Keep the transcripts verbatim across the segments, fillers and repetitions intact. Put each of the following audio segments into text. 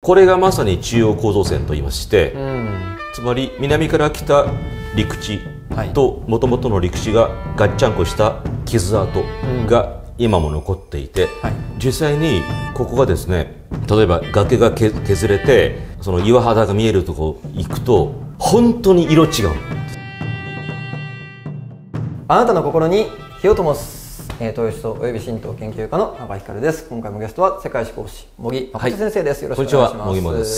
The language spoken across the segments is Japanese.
これがまさに中央構造線といいまして、 うん、 つまり南から来た陸地ともともとの陸地がガッチャンコした傷跡が今も残っていて、うんはい、実際にここがですね、例えば崖が削れてその岩肌が見えるとこ行くと本当に色違う。 あなたの心に火を灯す東吉および神道研究家の羽場光です。今回もゲストは世界史講師茂木誠先生です。よろしくお願いします。 こんにちは、茂木です。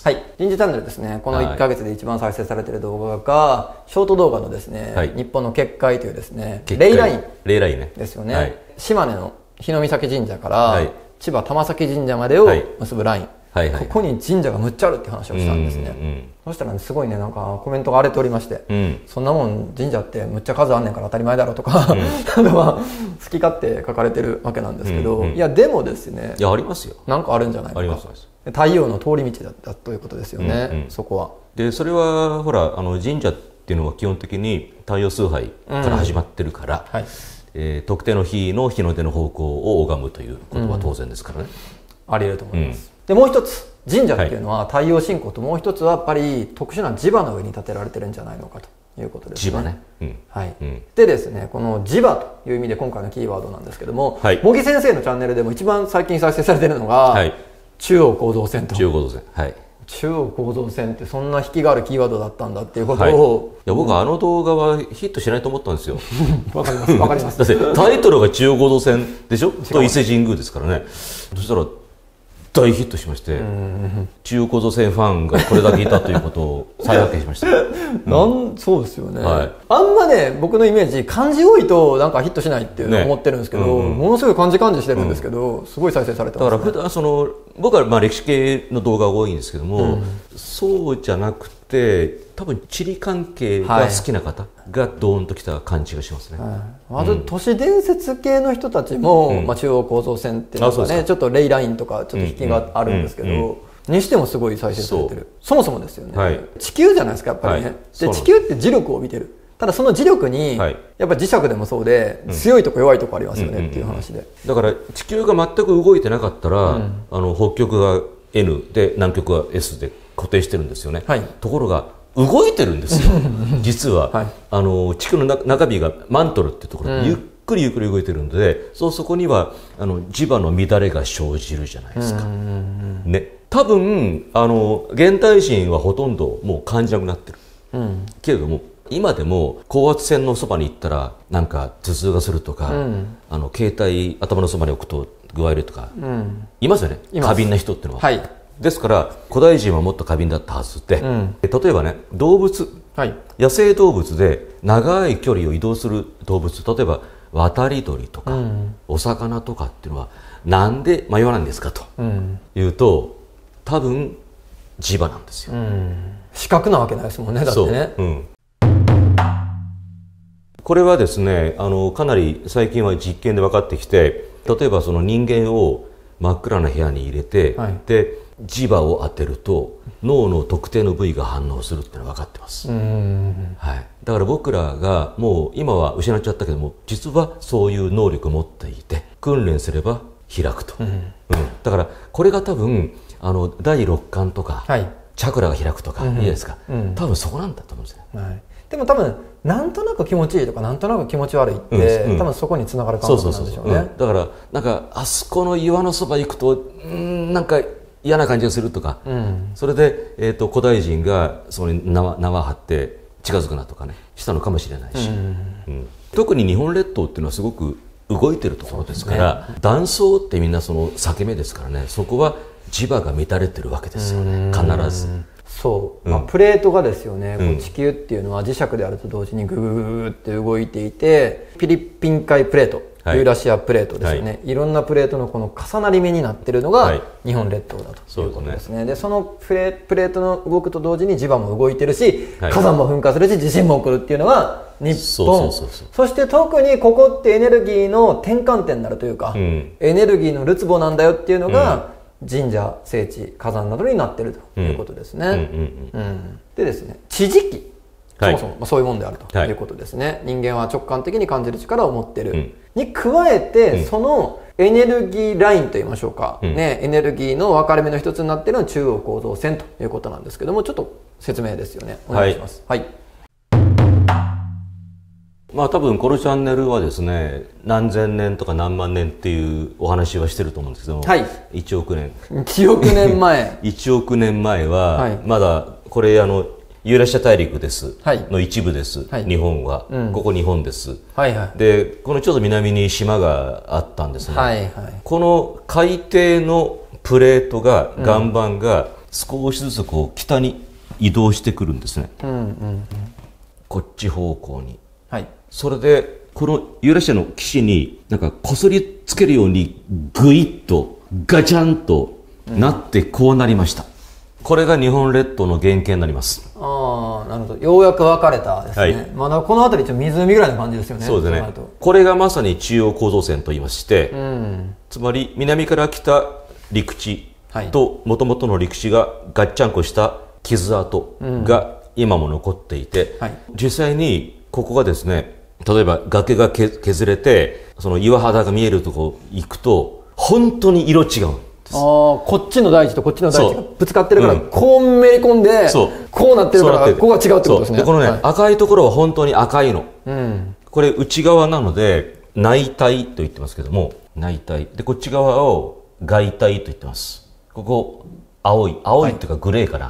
はい、人事チャンネルですね。このいっかげつで一番再生されている動画がショート動画のですね、はい、日本の結界というですね、レイラインレイラインねですよね。はい、島根の日御碕神社から、はい、千葉玉前神社までを結ぶライン。はいはいはい、ここに神社がむっちゃあるって話をしたんですね。うんうんうん、そしたら、ね、すごいね、なんかコメントが荒れておりまして、うん、そんなもん神社ってむっちゃ数あんねんから当たり前だろうとか、うん、好き勝手書かれてるわけなんですけど、うんうん、いやでもですね、 いやありますよ、 なんかあるんじゃないか、あります太陽の通り道だったということですよね、うんうん、そこは。 でそれはほらあの神社っていうのは基本的に太陽崇拝から始まってるから、うんはいえー、特定の日の日の出の方向を拝むということは当然ですからね、 うん、あり得ると思います。うん、でもう一つ神社っていうのは太陽信仰と、もう一つはやっぱり特殊な磁場の上に建てられてるんじゃないのかということですね。 磁場ね、うんはいうん、 でですね、この磁場という意味で今回のキーワードなんですけども、 はい、 茂木先生のチャンネルでも一番最近再生されているのが、はい、中央構造線と。 中央構造線、はい、 中央構造線ってそんな引きがあるキーワードだったんだっていうことを、 はい、いや僕はあの動画はヒットしないと思ったんですよ。 わかりますわかります。 だってタイトルが中央構造線でしょと伊勢神宮ですからね。そしたら大ヒットしまして、中央構造線ファンがこれだけいたということを再発見しました。 なん、そうですよね、 はい、 あんまね、僕のイメージ漢字多いとなんかヒットしないって思ってるんですけど、ねうんうん、ものすごい漢字漢字してるんですけど、うん、すごい再生されてますね。 だから普段その僕はまあ歴史系の動画が多いんですけども、うん、そうじゃなくて多分地理関係が好きな方がドーンときた感じがしますね。 はい、まず都市伝説系の人たちも、うんまあ、中央構造線っていうのがね、ちょっとレイラインとかちょっと引きがあるんですけど、うんうんうんにしてもすごい再生されてる。 そ, そもそもですよね、はい、地球じゃないですかやっぱりね、はい、で地球って磁力を帯びてる。ただその磁力に、はい、やっぱ磁石でもそうで、うん、強いとこ弱いとこありますよね、うん、っていう話で、 だから地球が全く動いてなかったら、うん、あの北極が エヌ で南極が エス で固定してるんですよね、はい、ところが動いてるんですよ実は、はい、あの地球の中身がマントルっていうところで、うん、ゆっくりゆっくり動いてるんで、そうそこにはあの磁場の乱れが生じるじゃないですか、うんうんうん、ね、多分あの現代人はほとんどもう感じなくなってる、うん、けれども今でも高圧線のそばに行ったらなんか頭痛がするとか、うん、あの携帯頭のそばに置くと具合悪いとか、うん、いますよね、過敏な人っていうのは、はい、ですから古代人はもっと過敏だったはずで、うん、例えばね動物、はい、野生動物で長い距離を移動する動物、例えば渡り鳥とか、うん、お魚とかっていうのはなんで迷わないんですかと、うん、いうと多分磁場なんですよ、うん、 視覚なわけないですもんね、だってね。そう、うん、 これはですねあのかなり最近は実験で分かってきて、例えばその人間を真っ暗な部屋に入れて、はい、で磁場を当てると脳の特定の部位が反応するっていうのが分かってます。うん、はい、だから僕らがもう今は失っちゃったけども実はそういう能力を持っていて訓練すれば開くと、うんうん、だからこれが多分あの第六感とか、はい、チャクラが開くとか、うん、いいですか、うん、多分そこなんだと思うんですよ、はい、 でも多分なんとなく気持ちいいとかなんとなく気持ち悪いって、うんうん、多分そこにつながる感覚なんでしょうね。 だからなんかあそこの岩のそば行くとんなんか嫌な感じがするとか、うん、それで、えーと、古代人がそこに縄、縄張って近づくなとかねしたのかもしれないし、うんうん、特に日本列島っていうのはすごく動いてるところですから、ね、断層ってみんなその裂け目ですからね、そこは磁場が乱れてるわけですよね、必ず。 そう、まあ、プレートがですよね、うん、こう地球っていうのは磁石であると同時にグーグーって動いていて、フィリピン海プレート、ユーラシアプレートですよね、はい、いろんなプレートのこの重なり目になってるのが日本列島だということですね。はい、でそのプレ、プレートの動くと同時に磁場も動いてるし、はい、火山も噴火するし地震も起こるっていうのが日本。そして特にここってエネルギーの転換点になるというか、うん、エネルギーのるつぼなんだよっていうのが、うん、神社、聖地、火山などになってるということですね。でですね、地磁気、そもそもそういうもんであるということですね。はい、人間は直感的に感じる力を持っている、うん、に加えて、うん、そのエネルギーラインといいましょうか、 うん、 ね、エネルギーの分かれ目の一つになっているのは中央構造線ということなんですけども、ちょっと説明ですよね。お願いします。はい、はい。 まあ多分このチャンネルはですね、何千年とか何万年っていうお話はしてると思うんですけども、はい、いちおくねん。 いちおくねんまえ。 いちおくねんまえは、まだこれあの、ユーラシア大陸です、はい、の一部です、はい、日本は、うん、ここ日本です、はいはい、でこのちょっと南に島があったんですね、はいはい、この海底のプレートが、岩盤が少しずつこう北に移動してくるんですね、うんうんうん、こっち方向に、はい、それでこのユーラシアの岸になんかこすりつけるようにグイッとガチャンとなってこうなりました、うん、これが日本列島の原型になります。 ああ、なるほど。ようやく分かれたですね。はい、まだこの辺りちょっと湖ぐらいの感じですよね。 そうですね。これがまさに中央構造線と言いまして、うん、つまり南から来た陸地と元々の陸地がガッチャンコした傷跡が今も残っていて、うんはい、実際にここがですね、例えば崖が削れて、その岩肌が見えるとこ行くと、本当に色違う。 ああ、こっちの大地とこっちの大地がぶつかってるから、こうめり込んで、こうなってるから、ここが違うってことですね。 でこのね、はい、赤いところは本当に赤いの。うん、これ内側なので、内体と言ってますけども、内体。で、こっち側を外体と言ってます。ここ、青い。青いっていうかグレーかな。はい、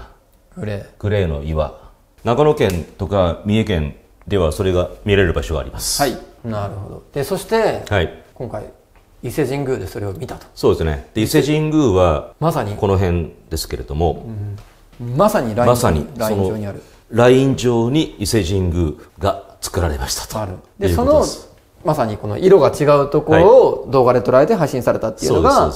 グレー。グレーの岩。長野県とか三重県ではそれが見れる場所があります。 はい。なるほど。で、そして、はい、今回、伊勢神宮でそれを見たと。 そうですね。で伊勢神宮はまさにこの辺ですけれども、 うん、まさにライン、まさにライン上にあるライン上に伊勢神宮が作られましたと。あるでそのまさにこの色が違うところを動画で捉えて配信されたっていうのが、はい、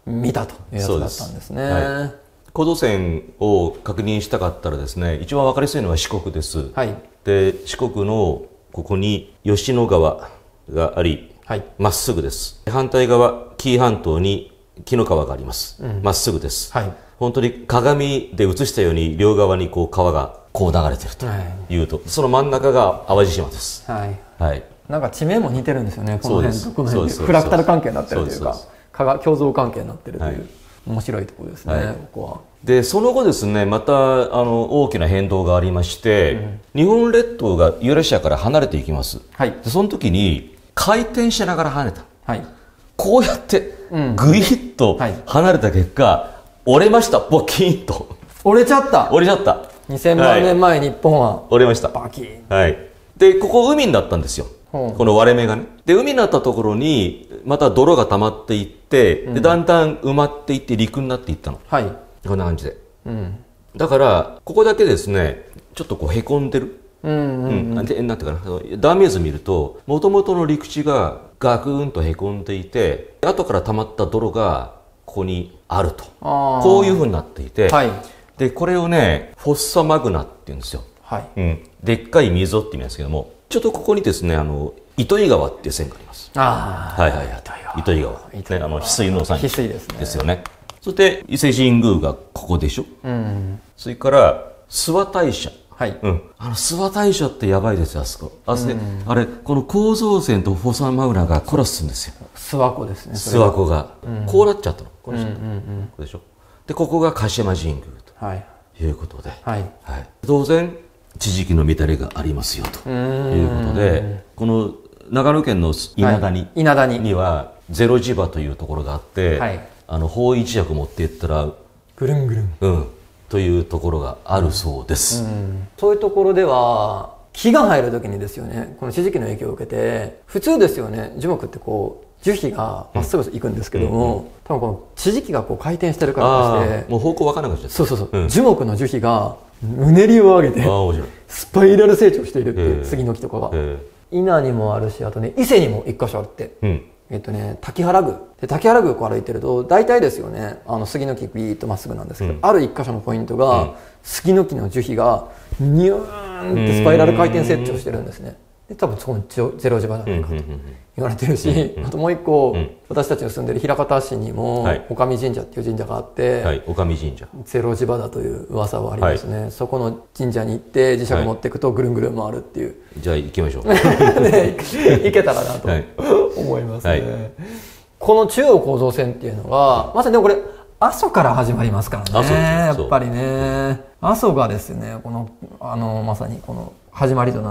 見たというやつだったんですね。はい、 構造線を確認したかったらですね、一番分かりやすいのは四国です。はい、で四国のここに吉野川があり、はい、まっすぐです。反対側、紀伊半島に紀の川があります。ま、うん、っすぐです。はい、本当に鏡で映したように両側にこう川がこう流れてるというと、はい、その真ん中が淡路島です。はい。はい。 なんか地名も似てるんですよね。この辺とこの辺でフラクタル関係になってるというか、共造関係になってるという、はい、面白いところですね。はい、ここは。 でその後ですね、またあの大きな変動がありまして、うん、日本列島がユーラシアから離れていきます。はい。でその時に回転しながら跳ねた、はい、こうやってグイッと離れた結果、はい、折れました。ボキンと折れちゃった折れちゃったにせんまんねんまえ、はい、日本は折れました。 バキン、 はい、でここ海になったんですよ、うん、この割れ目がね。で海になったところにまた泥が溜まっていって、うん、でだんだん埋まっていって陸になっていったの、はい、こんな感じで、うん、だからここだけですね、ちょっとこうへこんでる。うんうんうん、でなんていうかな、断面図見るともともとの陸地がガクンとへこんでいて、後から溜まった泥がここにあると、こういうふうになっていて、はい、でこれをねフォッサマグナっていうんですよ、はい、うん、でっかい溝って意味なんですけども、ちょっとここにですね、あの糸魚川っていう線があります。ああ、はいはいはい、糸魚川、糸魚川、ね、あの翡翠の産地ですよね。そして伊勢神宮がここでしょ、うん、それから諏訪大社、はい、うん、あの諏訪大社ってやばいですよ、あそこ。あそこ、うん、あれこの構造線とフォサマグナがコラスするんですよ。 諏訪湖ですね。 諏訪湖が、うん、こうなっちゃったの。これ、うんうんうん、ここでしょ。でここが鹿島神宮ということで、はいはい、当然地磁気の乱れがありますよということで、この長野県の稲田に、はい、稲田ににはゼロ磁場というところがあって、はい、あの方位磁石持っていったらぐるんぐるん、 うん、というところがあるそうです、うん、 そういうところでは木が入る時にですよね、この地磁気の影響を受けて、普通ですよね、樹木ってこう樹皮がまっすぐ行くんですけども、うんうん、多分この地磁気がこう回転してるからしてもう方向分からなくなっちゃった。 そうそうそう、うん、樹木の樹皮がうねりを上げてスパイラル成長しているっていう、杉の木とかが伊那にもあるし、あとね伊勢にも一箇所あって、うん、えっとね滝原宮で、滝原宮をこう歩いてると大体ですよね、あの杉の木ビーッとまっすぐなんですけど、うん、ある一箇所のポイントが、うん、杉の木の樹皮がニューンってスパイラル回転成長してるんですね。で多分そこゼロ磁場じゃないかと言われてるし、あともう一個、うん、私たちの住んでる枚方市にも、はい、女将神社っていう神社があって、はい、 女将神社ゼロ磁場だという噂はありますね、はい、そこの神社に行って磁石持っていくとぐるんぐるん回るっていう、はい、 じゃあ行きましょうね、行けたらなと思いますね、はい、 この中央構造線っていうのがまさにでもこれ阿蘇から始まりますからね。やっぱりね阿蘇がですねこのあのまさにこの始まりとなって、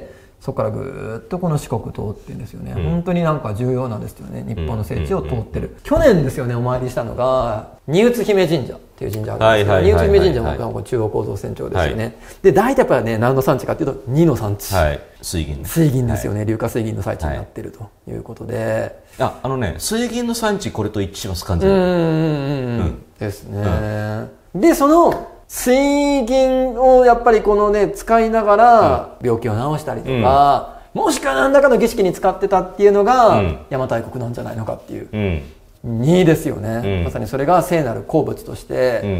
うんそこからぐーっとこの四国通ってるんですよね、うん、本当になんか重要なんですよね。日本の聖地を通ってる、うん、去年ですよねお参りしたのが新津姫神社っていう神社あるんですけど、新津姫神社も中央構造線上ですよね、はい、で大体やっぱりね何の産地かっていうとにの産地、はい、水銀水銀ですよね、はい、硫化水銀の産地になってるということで、 はい、ああのね水銀の産地これと一致します完全に。うんうんうん、 うん、ですね、うん、でその水銀をやっぱりこのね使いながら病気を治したりとか、うん、もしくは何らかの儀式に使ってたっていうのが、うん、邪馬台国なんじゃないのかっていう、うん、にですよね、うん、まさにそれが聖なる鉱物として、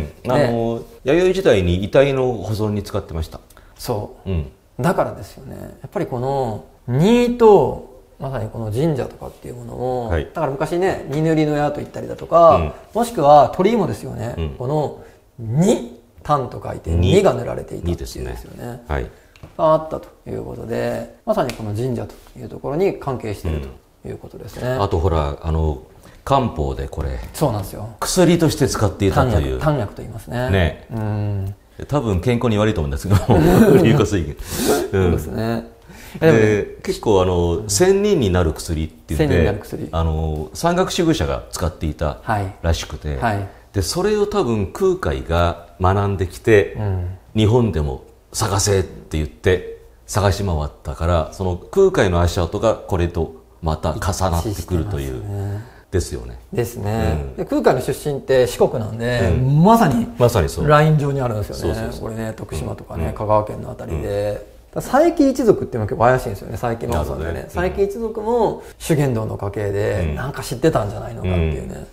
うんね、あの弥生時代に遺体の保存に使ってました。 そう、うん、だからですよねやっぱりこのにとまさにこの神社とかっていうものも、はい、だから昔ね荷塗りの矢と言ったりだとか、うん、もしくは鳥居もですよね、うん、このに単と書いてにが塗られていたっていうですよね、はい、があったということでまさにこの神社というところに関係しているということですね、 うん、あとほらあの漢方でこれそうなんですよ薬として使っていたという丹薬と言いますね。 ね、うん、多分健康に悪いと思うんですけど硫化水銀、 うん、そうですね。 でで結構あの仙人になる薬って言ってあの山岳守護者が使っていたらしくて、はいはいでそれを多分空海が学んできて、うん、日本でも探せって言って探し回ったからその空海の足跡がこれとまた重なってくるという、ね、ですよね。 ですね、うん、で空海の出身って四国なんで、うん、まさにまさにそうライン上にあるんですよね。そうそうそうこれね徳島とかね、うん、香川県のあたりで、うん、佐伯一族っていうのは結構怪しいんですよね。佐伯真央さんでね、佐伯一族も修験道の家系でなんか知ってたんじゃないのかっていうね、うん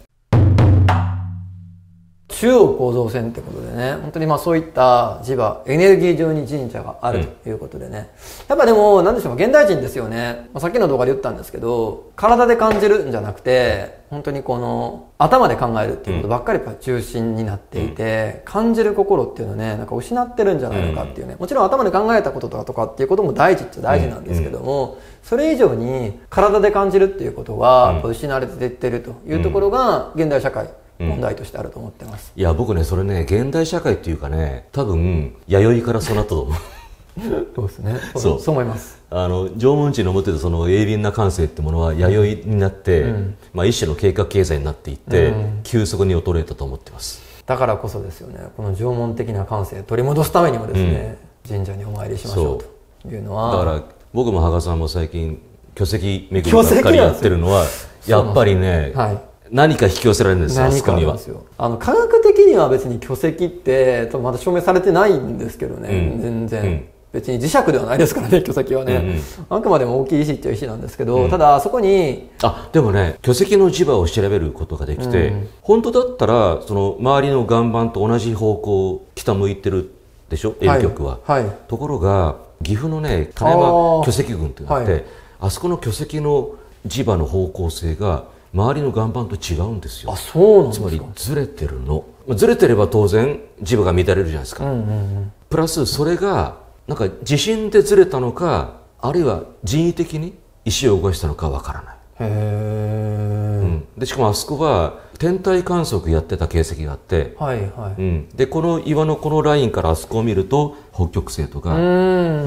中央構造線ってことでね本当にまあそういった磁場エネルギー上に神社があるということでね、うん、やっぱでも何でしょう現代人ですよね、まあ、さっきの動画で言ったんですけど体で感じるんじゃなくて本当にこの頭で考えるっていうことばっかり中心になっていて、うん、感じる心っていうのをねなんか失ってるんじゃないのかっていうねもちろん頭で考えたこととかっていうことも大事っちゃ大事なんですけども、うん、それ以上に体で感じるっていうことが失われていってるというところが現代社会問題としてあると思ってます、 うん、いや僕ねそれね現代社会っていうかね多分弥生からそうなったと思うそうですねそうそう思います。 あの縄文人の持ってたその鋭敏な感性ってものは弥生になって、うんまあ、一種の計画経済になっていって、うん、急速に衰えたと思ってます。 だからこそですよねこの縄文的な感性取り戻すためにもですね、うん、神社にお参りしましょうというのはだから僕も羽賀さんも最近巨石巡りばっかりやってるのはやっぱりね何か引き寄せられるんですよ。あそこにはあの科学的には別に巨石ってまだ証明されてないんですけどね、うん、全然、うん、別に磁石ではないですからね巨石はね、うんうん、あくまでも大きい石っていう石なんですけど、うん、ただそこにあでもね巨石の磁場を調べることができて、うん、本当だったらその周りの岩盤と同じ方向北向いてるでしょ遠極は、はいはい、ところが岐阜のね金山巨石群っていうのがあって あ,、はい、あそこの巨石の磁場の方向性が周りの岩盤と違うんですよ。 あ、そうなんですか。 つまりずれてるの。ずれてれば当然磁場が乱れるじゃないですか、うんうんうん、プラスそれがなんか地震でずれたのかあるいは人為的に石を動かしたのかわからない。へー、うん、でしかもあそこは天体観測やってた形跡があって、はいはいうん、でこの岩のこのラインからあそこを見ると北極星とか、うんうん、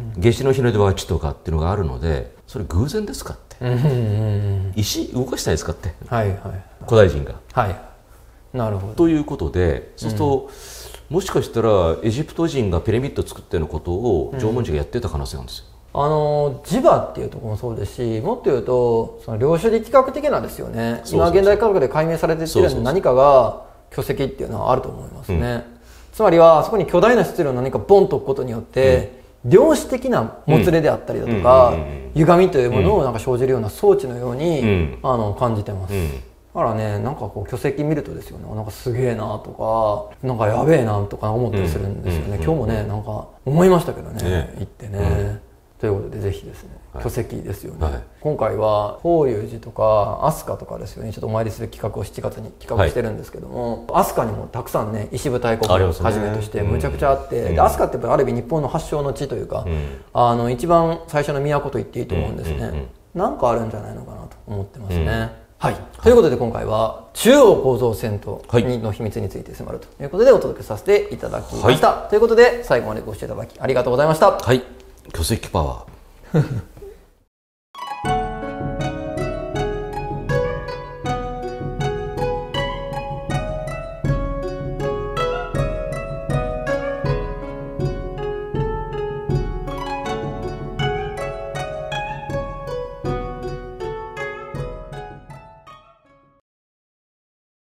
夏至の日の出は地とかっていうのがあるのでそれ偶然ですかって、うんうんうん、石動かしたいですかって、はいはい、古代人が、はい、なるほどということでそうすると、うん、もしかしたらエジプト人がピラミッド作ってのことを縄文人がやってた可能性なんですよ。 うん、あの磁場っていうところもそうですしもっと言うとその量子力学的なんですよね。今現代科学で解明されているように何かが巨石っていうのはあると思いますね、うん、つまりはそこに巨大な質量を何かボンと置くことによって、うん、量子的なもつれであったりだとか、うん、歪みというものをなんか生じるような装置のように、うん、あの感じてます、うん、だからねなんかこう巨石見るとですよねなんかすげえなとかなんかやべえなとか思ったりするんですよね、うん、今日もねなんか思いましたけどね、ね行ってね、うんということでぜひですね、はい、巨石ですよね、はい、今回は法隆寺とか飛鳥とかですよねちょっとお参りする企画をしちがつに企画してるんですけども、はい、飛鳥にもたくさんね石舞台国をはじめとしてむちゃくちゃあって、うん、で飛鳥ってやっぱりある意味日本の発祥の地というか、うん、あの一番最初の都と言っていいと思うんですね、うんうんうん、なんかあるんじゃないのかなと思ってますね、うん、 はい、ということで今回は中央構造線との秘密について迫るということでお届けさせていただきました、はい、ということで最後までご視聴いただきありがとうございました。 はい、巨石パワー